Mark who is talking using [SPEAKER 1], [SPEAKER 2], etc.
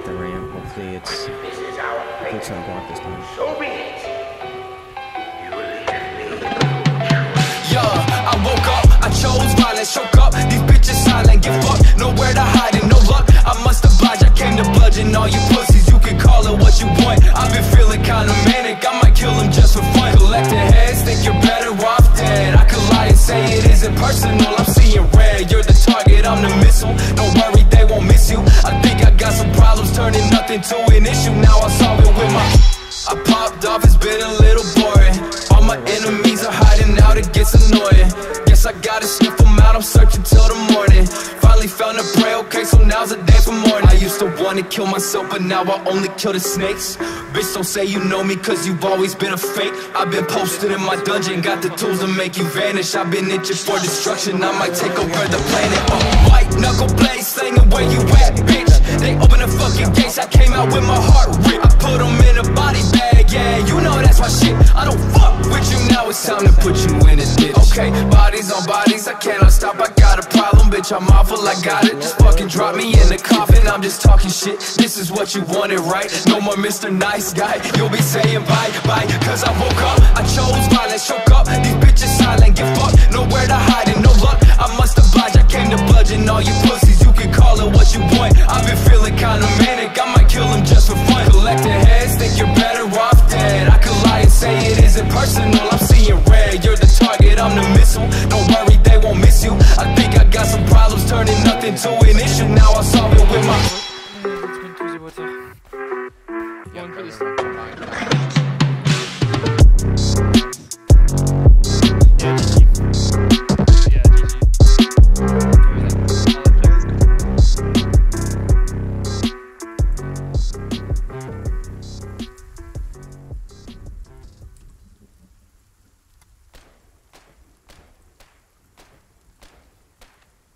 [SPEAKER 1] the RAM. Hopefully it's on block this time.
[SPEAKER 2] Yeah, I woke up, I chose violence, choke up. These bitches silent, get fucked, nowhere to hide and no luck. I must oblige, I came to bludgeon all you pussies. You can call it what you want. I've been feeling kinda manic, I might kill them just for fun. Collecting heads, think you're better off dead. I could lie and say it isn't personal, I'm seeing red. You're the target, I'm the missile. Don't worry, they won't miss you. I think I got some problems, turning nothing to an issue. Now I solve it with my I popped off, it's been a little boring. All my enemies are hiding out, it gets annoying. Guess I gotta sniff them out, I'm searching till the morning. Finally found a prey, okay, so now's the day for morning. I used to wanna kill myself, but now I only kill the snakes. Bitch, don't say you know me, cause you've always been a fake. I've been posted in my dungeon, got the tools to make you vanish. I've been itching for destruction, I might take over the planet. White knuckle blades, slinging where you at, bitch. They open the fucking gates, I came out with my heart ripped. I put them in a body bag, yeah, you know that's my shit. I don't fuck with you, now it's time to put you in a ditch. Okay, bodies on bodies, I cannot stop, I got a problem, bitch, I'm awful, I got it. Just fucking drop me in the coffin, I'm just talking shit. This is what you wanted, right? No more Mr. Nice Guy, you'll be saying bye, bye. Cause I woke up, I chose violence, choke up. These bitches silent, get fucked, nowhere to hide and no luck. I must oblige, I came to bludgeon all you pussies. You can call it what you want. I've been feeling kinda manic, I might kill them just for fun. Collecting heads, think you're better off dead. I could lie and say it isn't personal, I'm seeing red. You're the target, I'm the missile. Don't worry, they won't miss you. I think I got some problems, turning nothing to an issue. Now I solve it with my